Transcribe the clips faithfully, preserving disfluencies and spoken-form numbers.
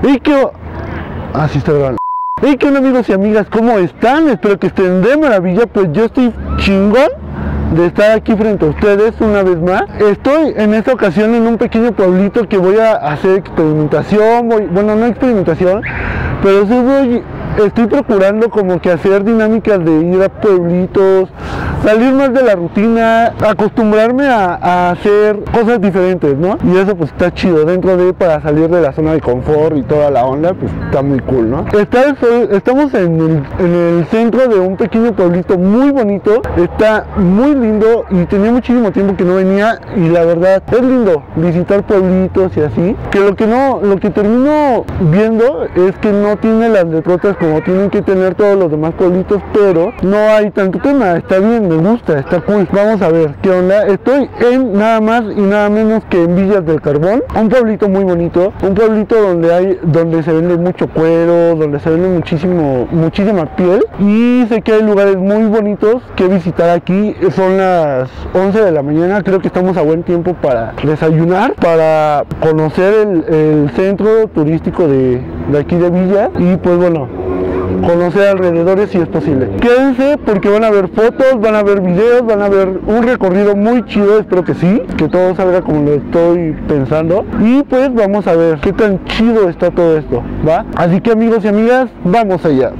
Y que... Así está grabando. Hey, ¿qué onda, amigos y amigas? ¿Cómo están? Espero que estén de maravilla. Pues yo estoy chingón de estar aquí frente a ustedes una vez más. Estoy en esta ocasión en un pequeño pueblito que voy a hacer experimentación. Voy, bueno, no experimentación, pero sí voy... Estoy procurando como que hacer dinámicas de ir a pueblitos, salir más de la rutina, acostumbrarme a, a hacer cosas diferentes, ¿no? Y eso pues está chido, dentro de, para salir de la zona de confort y toda la onda, pues está muy cool, ¿no? Está, estamos en el, en el centro de un pequeño pueblito muy bonito, está muy lindo y tenía muchísimo tiempo que no venía y la verdad es lindo visitar pueblitos y así, que lo que no, lo que termino viendo es que no tiene las letrotas como tienen que tener todos los demás pueblitos, pero no hay tanto tema, está bien, me gusta, está cool. Vamos a ver qué onda. Estoy en nada más y nada menos que en Villas del Carbón, un pueblito muy bonito, un pueblito donde hay, donde se vende mucho cuero, donde se vende muchísimo, muchísima piel, y sé que hay lugares muy bonitos que visitar aquí. Son las once de la mañana, creo que estamos a buen tiempo para desayunar, para conocer el, el centro turístico de, de aquí de Villa, y pues bueno, conocer alrededores si es posible. Quédense porque van a ver fotos, van a ver videos, van a ver un recorrido muy chido, espero que sí, que todo salga como lo estoy pensando, y pues vamos a ver qué tan chido está todo esto, ¿va? Así que, amigos y amigas, vamos allá.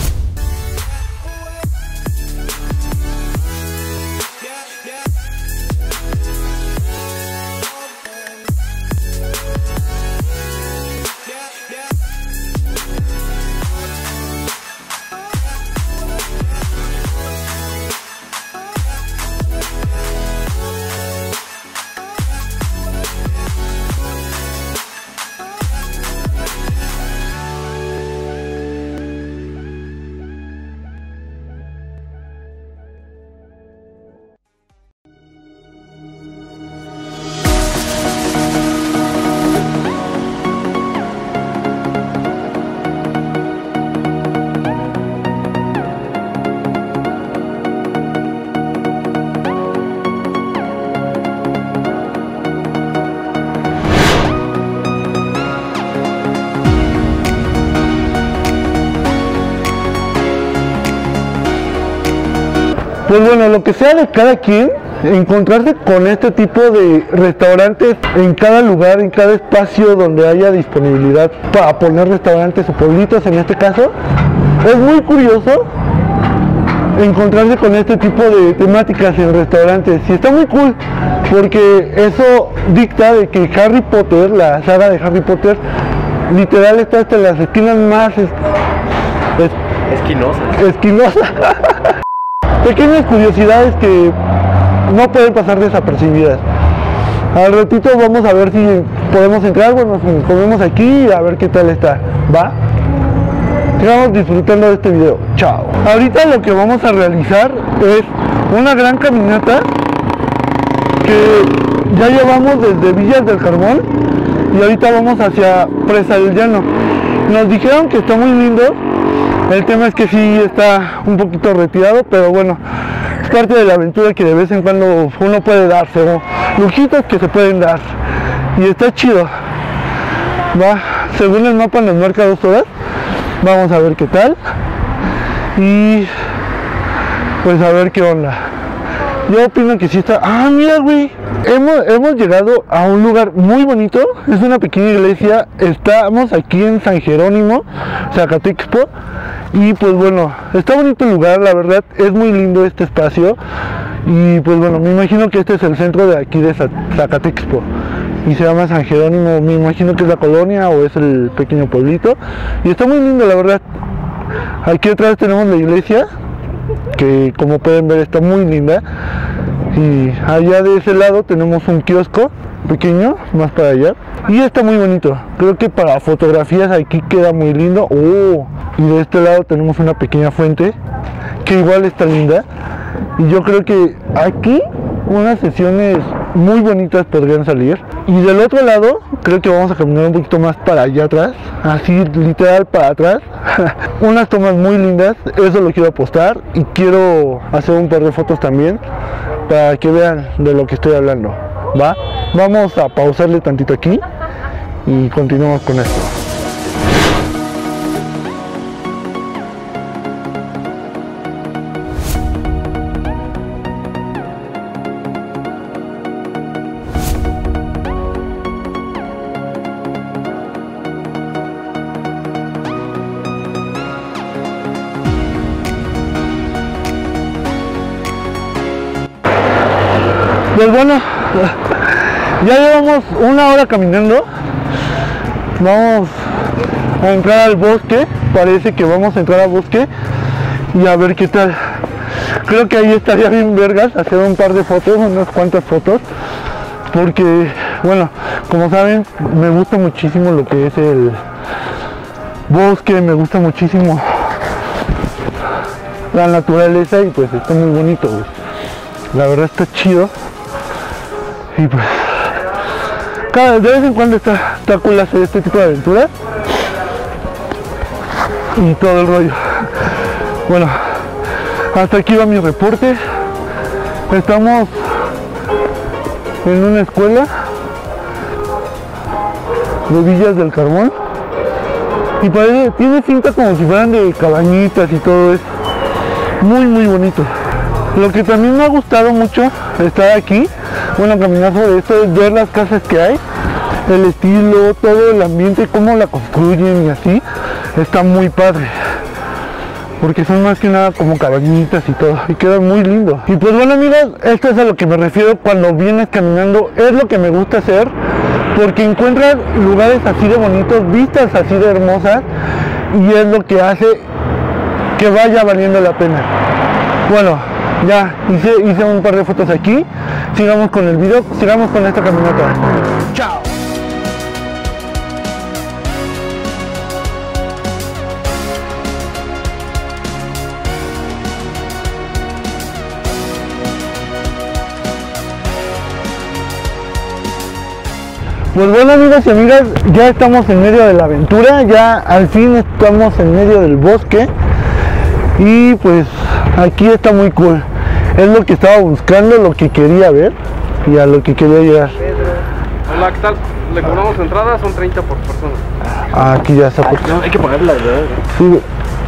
Pues bueno, lo que sea de cada quien, encontrarse con este tipo de restaurantes en cada lugar, en cada espacio donde haya disponibilidad para poner restaurantes o pueblitos en este caso, es muy curioso encontrarse con este tipo de temáticas en restaurantes, y está muy cool porque eso dicta de que Harry Potter, la saga de Harry Potter, literal está hasta en las esquinas más es, es, esquinosas. esquinosas. Pequeñas curiosidades que no pueden pasar desapercibidas. Al ratito vamos a ver si podemos entrar, bueno, nos comemos aquí y a ver qué tal está, ¿va? Sigamos disfrutando de este video. Chao. Ahorita lo que vamos a realizar es una gran caminata que ya llevamos desde Villas del Carbón y ahorita vamos hacia Presa del Llano. Nos dijeron que está muy lindo. El tema es que sí está un poquito retirado, pero bueno, es parte de la aventura que de vez en cuando uno puede darse, ¿no? Lujitos que se pueden dar, y está chido, va, según el mapa nos marca dos horas, vamos a ver qué tal, y pues a ver qué onda. Yo opino que sí está... Ah, mira, güey, hemos, hemos llegado a un lugar muy bonito, es una pequeña iglesia, estamos aquí en San Jerónimo, Zacatexpo, y pues bueno, está bonito el lugar, la verdad, es muy lindo este espacio, y pues bueno, me imagino que este es el centro de aquí de Zacatexpo, y se llama San Jerónimo, me imagino que es la colonia o es el pequeño pueblito, y está muy lindo, la verdad. Aquí atrás tenemos la iglesia, que como pueden ver está muy linda, y allá de ese lado tenemos un kiosco pequeño, más para allá, y está muy bonito. Creo que para fotografías aquí queda muy lindo. Oh, y de este lado tenemos una pequeña fuente que igual está linda, y yo creo que aquí unas sesiones muy bonitas podrían salir. Y del otro lado creo que vamos a caminar un poquito más para allá atrás, así literal para atrás. Unas tomas muy lindas, eso lo quiero postar, y quiero hacer un par de fotos también para que vean de lo que estoy hablando, ¿va? Vamos a pausarle tantito aquí y continuamos con esto. Pues bueno, ya llevamos una hora caminando. Vamos a entrar al bosque. Parece que vamos a entrar al bosque y a ver qué tal. Creo que ahí estaría bien vergas hacer un par de fotos, unas cuantas fotos, porque bueno, como saben, me gusta muchísimo lo que es el bosque, me gusta muchísimo la naturaleza y pues está muy bonito, güey. La verdad está chido y pues cada, de vez en cuando está, está cool hacer este tipo de aventuras y todo el rollo. Bueno, hasta aquí va mi reporte. Estamos en una escuela de Villas del Carbón y parece, tiene cinta como si fueran de cabañitas y todo eso. Muy muy bonito. Lo que también me ha gustado mucho estar aquí, bueno, caminar sobre esto, es ver las casas que hay, el estilo, todo el ambiente, cómo la construyen y así. Está muy padre, porque son más que nada como cabañitas y todo, y queda muy lindo. Y pues bueno, amigos, esto es a lo que me refiero cuando vienes caminando, es lo que me gusta hacer, porque encuentras lugares así de bonitos, vistas así de hermosas, y es lo que hace que vaya valiendo la pena. Bueno, ya hice, hice un par de fotos aquí, sigamos con el video, sigamos con esta caminata. ¡Chao! Pues bueno, amigos y amigas, ya estamos en medio de la aventura, ya al fin estamos en medio del bosque y pues aquí está muy cool. Es lo que estaba buscando, lo que quería ver y a lo que quería llegar. Hola, ¿qué tal? Le cobramos entrada, son treinta por persona. Ah, aquí ya está. Ay, no, hay que pagarla, ¿verdad? Sí.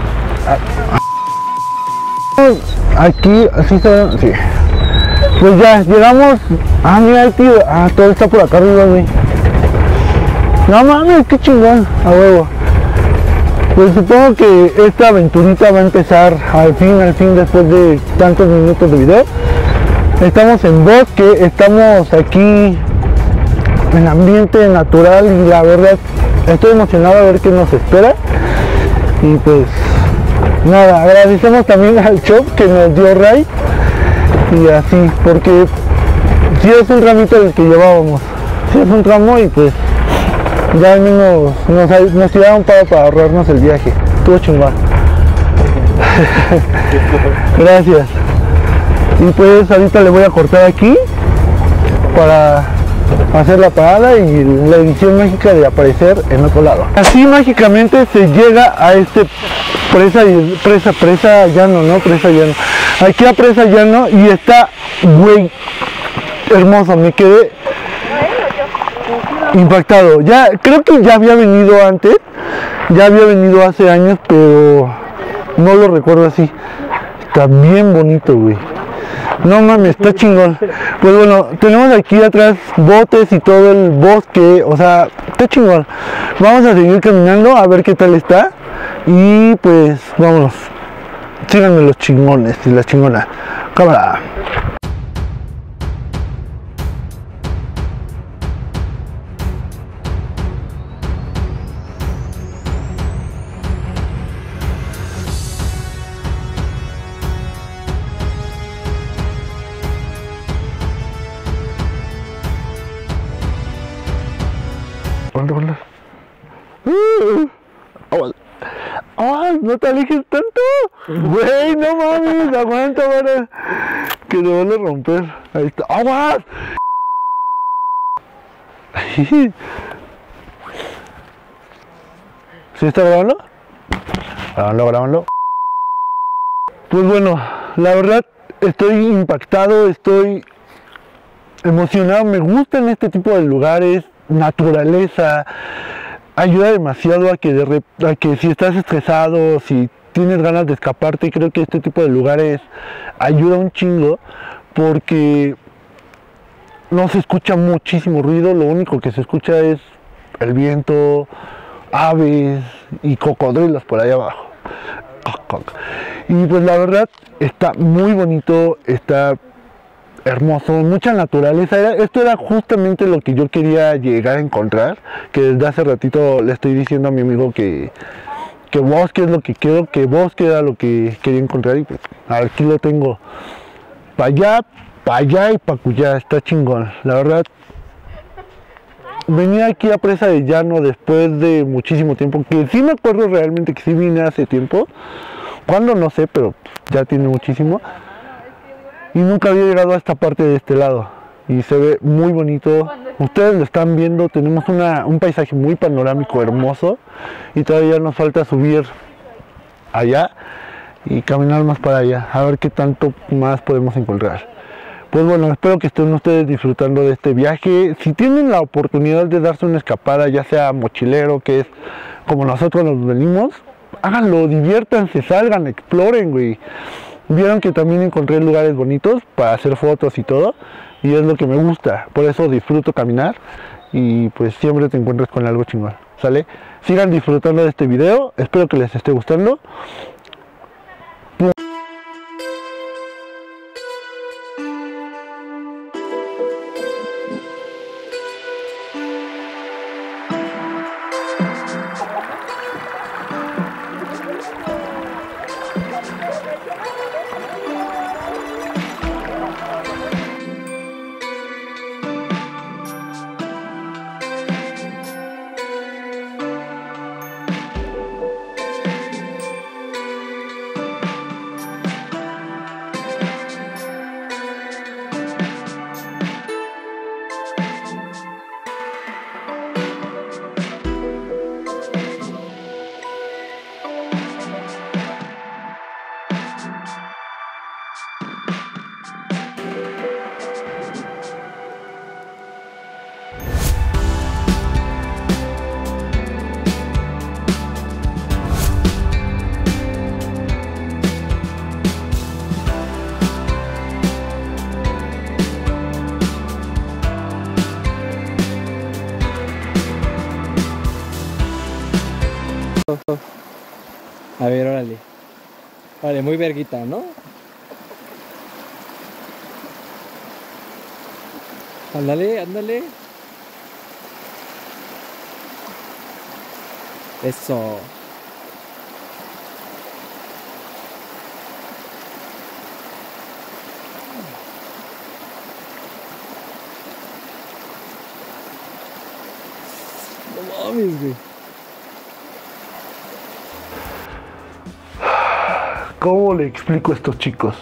Aquí, así está. Sí. Pues ya, llegamos. Ah, mira, tío. Ah, todo está por acá arriba, güey. No mames, qué chingón, a huevo. Pues supongo que esta aventurita va a empezar al fin, al fin, después de tantos minutos de video. Estamos en bosque, estamos aquí en ambiente natural y la verdad estoy emocionado a ver qué nos espera. Y pues nada, agradecemos también al shop que nos dio ride y así, porque si es un tramito el que llevábamos, si es un tramo y pues ya al menos nos, nos tiraron para, para ahorrarnos el viaje. Estuvo chingón. Gracias. Y pues ahorita le voy a cortar aquí para hacer la parada y la edición mágica de aparecer en otro lado. Así mágicamente se llega a este presa, presa, presa llano, ¿no? Presa llano. Aquí a presa llano y está, güey, hermoso. Me quedé impactado. Ya creo que ya había venido antes, ya había venido hace años, pero no lo recuerdo así. Está bien bonito, güey. No mames, está chingón. Pues bueno, tenemos aquí atrás botes y todo el bosque, o sea, está chingón. Vamos a seguir caminando a ver qué tal está y pues vámonos. Síganme los chingones y la chingona. Cámara. Hola, hola. Uh, ¡ay, no te alejes tanto! ¡Güey, no mames! ¡Aguanta, para! Que te van a romper. Ahí está. ¡Aguas! ¿Sí está grabando? Grabando, grabando. Pues bueno, la verdad estoy impactado, estoy emocionado. Me gustan este tipo de lugares. Naturaleza ayuda demasiado a que, de rep a que si estás estresado, si tienes ganas de escaparte, creo que este tipo de lugares ayuda un chingo porque no se escucha muchísimo ruido, lo único que se escucha es el viento, aves y cocodrilos por ahí abajo. Y pues la verdad está muy bonito, está hermoso, mucha naturaleza. Era, esto era justamente lo que yo quería llegar a encontrar, que desde hace ratito le estoy diciendo a mi amigo que, que bosque es lo que quiero, que bosque era lo que quería encontrar, y pues aquí lo tengo. Para allá, para allá y para cuya, está chingón, la verdad. Venía aquí a Presa de Llano después de muchísimo tiempo, que sí me acuerdo realmente que sí vine hace tiempo, cuando no sé, pero ya tiene muchísimo. Y nunca había llegado a esta parte de este lado y se ve muy bonito. Ustedes lo están viendo, tenemos una, un paisaje muy panorámico, hermoso, y todavía nos falta subir allá y caminar más para allá, a ver qué tanto más podemos encontrar. Pues bueno, espero que estén ustedes disfrutando de este viaje. Si tienen la oportunidad de darse una escapada, ya sea mochilero, que es como nosotros nos venimos, háganlo, diviértanse, salgan, exploren, güey. Vieron que también encontré lugares bonitos para hacer fotos y todo, y es lo que me gusta, por eso disfruto caminar y pues siempre te encuentras con algo chingón, ¿sale? Sigan disfrutando de este video, espero que les esté gustando. A ver, órale. Vale, muy verguita, ¿no? Ándale, ándale. Eso. No mames, güey. ¿Cómo le explico a estos chicos?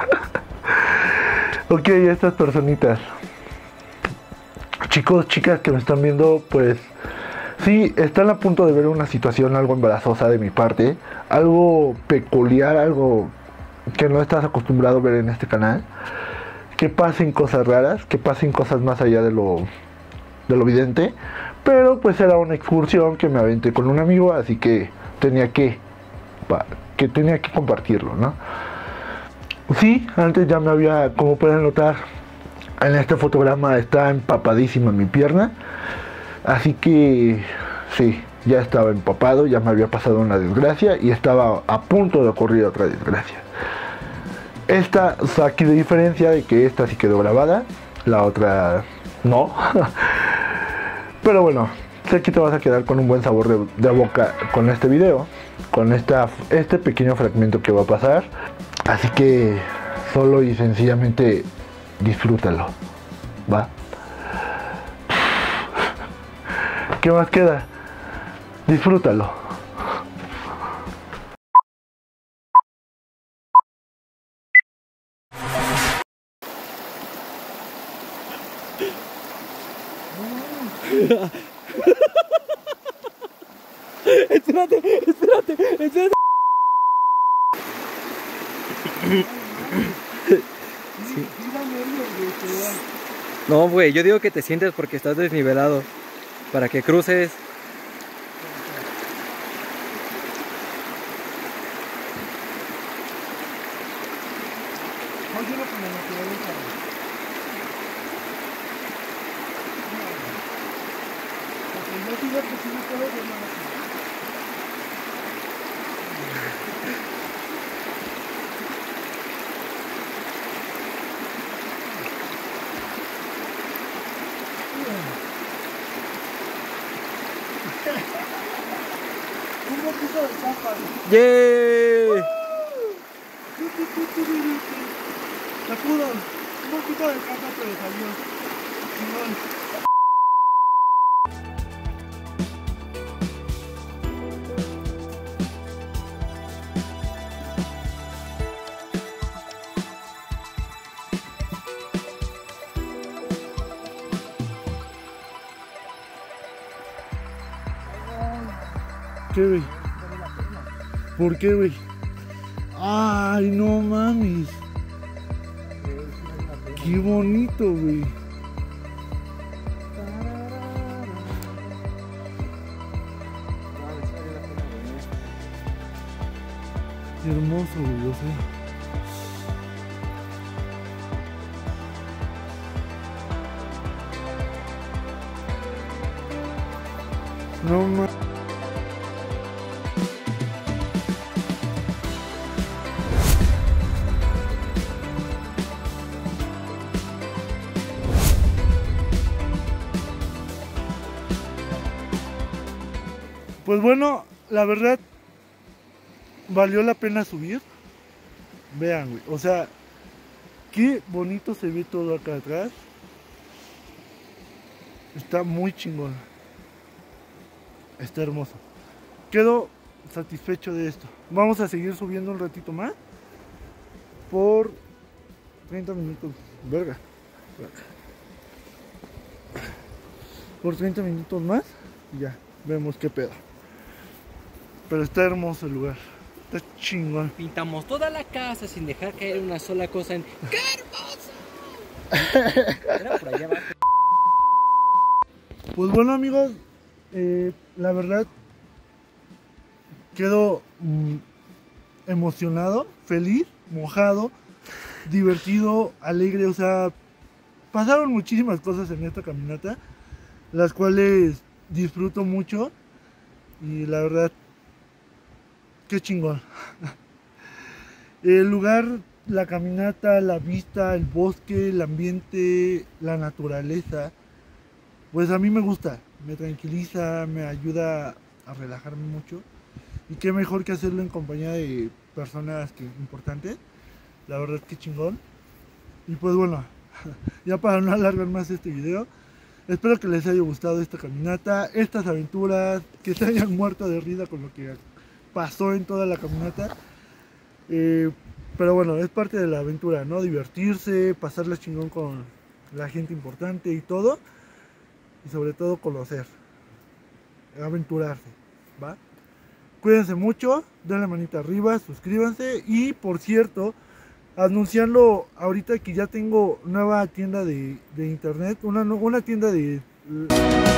Ok, estas personitas, chicos, chicas que me están viendo, pues sí, están a punto de ver una situación algo embarazosa de mi parte, algo peculiar, algo que no estás acostumbrado a ver en este canal, que pasen cosas raras, que pasen cosas más allá de lo, de lo evidente, pero pues era una excursión que me aventé con un amigo, así que tenía que... Pa, que tenía que compartirlo, ¿no? Sí, antes ya me había, como pueden notar, en este fotograma está empapadísima mi pierna, así que sí, ya estaba empapado, ya me había pasado una desgracia y estaba a punto de ocurrir otra desgracia. Esta, o sea, aquí de diferencia de que esta sí quedó grabada, la otra no. Pero bueno, sé que te vas a quedar con un buen sabor de, de boca con este video, con esta, este pequeño fragmento que va a pasar, así que solo y sencillamente disfrútalo, ¿va? ¿Qué más queda? Disfrútalo. Espérate, espérate, espérate. Sí. No, güey, yo digo que te sientes porque estás desnivelado. Para que cruces. Un poquito de caja. ¡Yay! Se pudo. Un poquito de caja, pero salió. Chingón. ¿Qué, güey? ¿Por qué, güey? Ay, no mames. Qué bonito, güey. Qué hermoso, güey, o sea. No mames. Pues bueno, la verdad valió la pena subir. Vean, güey, o sea, qué bonito se ve todo acá atrás. Está muy chingón. Está hermoso. Quedo satisfecho de esto. Vamos a seguir subiendo un ratito más. Por treinta minutos. Verga. Por treinta minutos más. Y ya, vemos qué pedo. Pero está hermoso el lugar. Está chingón. Pintamos toda la casa sin dejar caer una sola cosa en... ¡Qué hermoso! Era por allá abajo. Pues bueno, amigos, eh, la verdad quedo mm, emocionado, feliz, mojado, divertido, alegre. O sea, pasaron muchísimas cosas en esta caminata, las cuales disfruto mucho. Y la verdad, qué chingón. El lugar, la caminata, la vista, el bosque, el ambiente, la naturaleza, pues a mí me gusta, me tranquiliza, me ayuda a relajarme mucho. Y qué mejor que hacerlo en compañía de personas que, importantes. La verdad, que chingón. Y pues bueno, ya para no alargar más este video, espero que les haya gustado esta caminata, estas aventuras, que se hayan muerto de risa con lo que pasó en toda la caminata. Eh, pero bueno, es parte de la aventura, ¿no? Divertirse, pasarla chingón con la gente importante y todo. Y sobre todo conocer, aventurarse, ¿va? Cuídense mucho, denle manita arriba, suscríbanse. Y por cierto, anunciarlo ahorita que ya tengo nueva tienda de, de internet, una, una tienda de...